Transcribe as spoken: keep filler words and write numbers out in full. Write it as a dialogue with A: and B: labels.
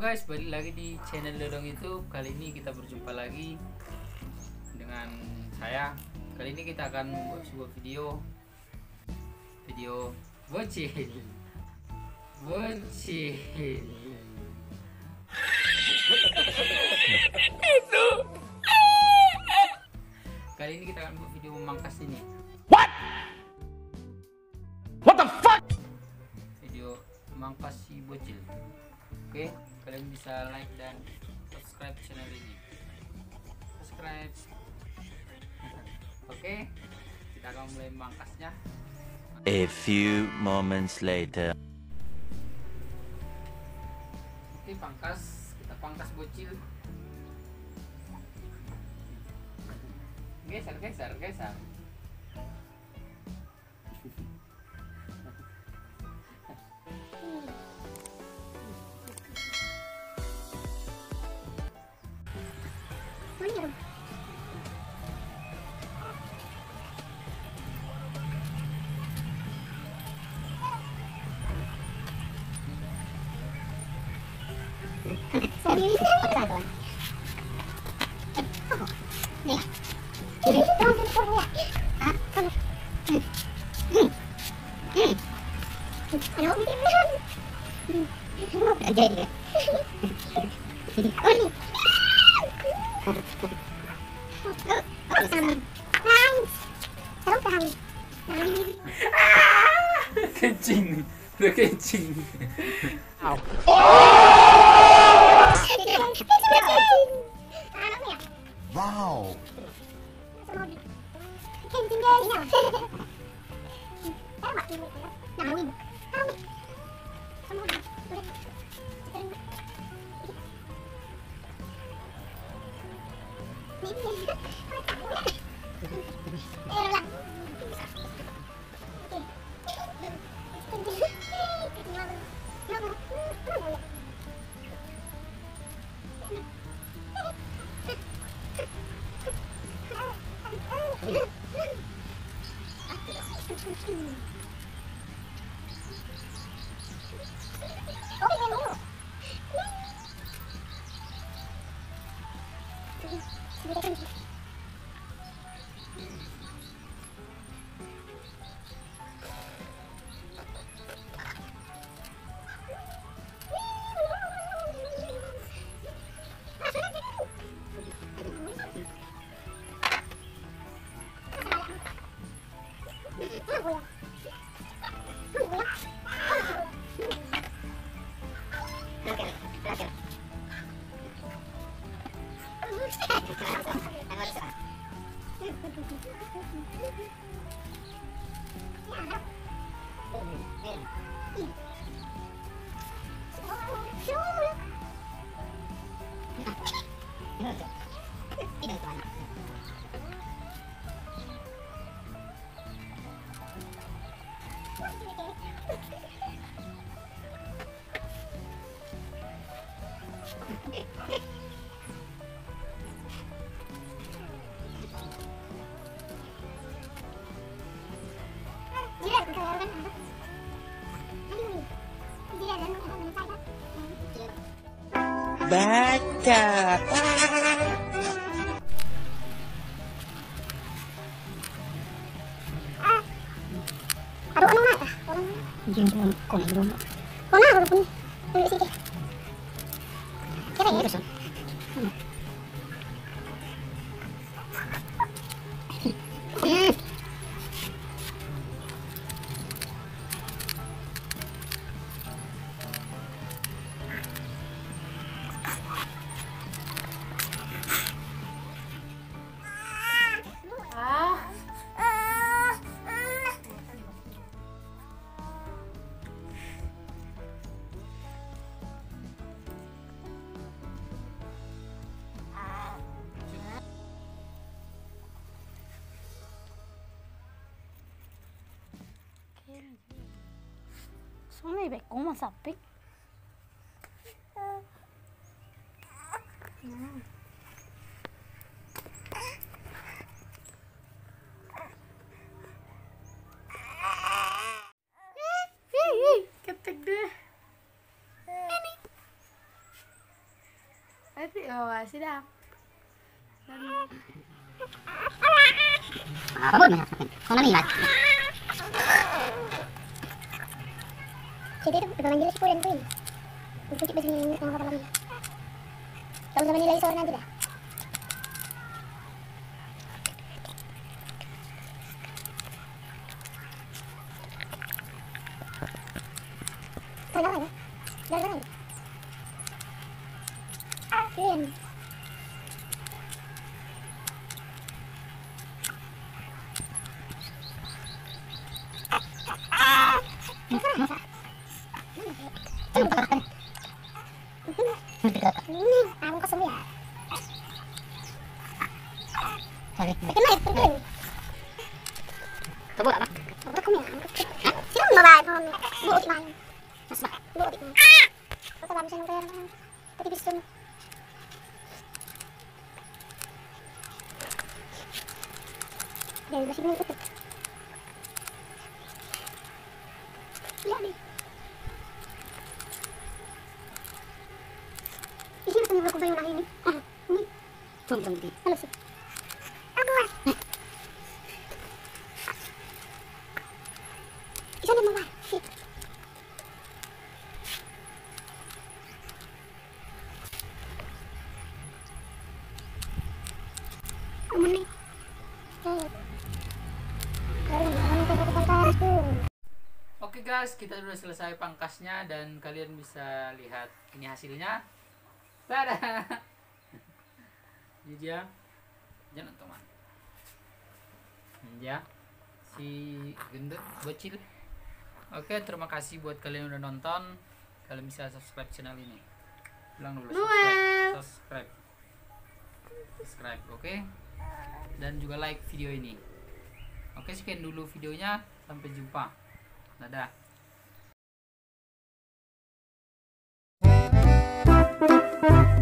A: guys, balik lagi di channel Dodong YouTube. Kali ini kita berjumpa lagi dengan saya. Kali ini kita akan membuat sebuah video Video bocil Bocil Itu Kali ini kita akan buat video memangkas ini.
B: What? What the fuck?
A: Video memangkas si bocil. Oke, kalian bisa like dan subscribe channel ini. Subscribe. Oke, kita akan mulai memangkasnya.
C: A few moments later.
A: Oke, pangkas. Kita pangkas bocil. Geser, geser, geser. Kencing, udah kencing.
B: Wow.
D: Baca.
E: Aduh, ano nga? Hindi mo ko na dulu. Ko na, ano pun? Ano sige? Kaya ya. Suami baik kau masapik. Ketek deh. Ini.
D: Tapi oh sedap. Dan
E: Apa pun banyak sakit. Kau nani lah. Jadi itu juga manggil si Puren tuh ini. Untuk baju ini sama kata lagi. Tahu sama nilai sore nanti dah. Jangan lagi. Jangan lagi. Puren. Ang kosong ya. Sorry. Kenapa itu penting? Coba apa? Coba kamu ya. Sino babae kamu? Buot man. Mas ba? Buot man. Kata ba siya ng pera? Pati bisto mo. Dahil ba siya ng puto? Yabi. Isip ko ba yung nakahinig? Ah, hindi. Tung tung di. Ano siya? Ako ah. Isa na mga. Shit. Umunay. Okay.
A: Oke guys, kita sudah selesai pangkasnya dan kalian bisa lihat ini hasilnya. Tada. Ini dia. Jangan teman. Ini dia si gendut bocil. Oke, terima kasih buat kalian yang udah nonton. Kalian bisa subscribe channel ini. Bilang dulu subscribe. Subscribe. Subscribe, oke? Dan juga like video ini. Oke, sekian dulu videonya. Sampai jumpa. Dadah.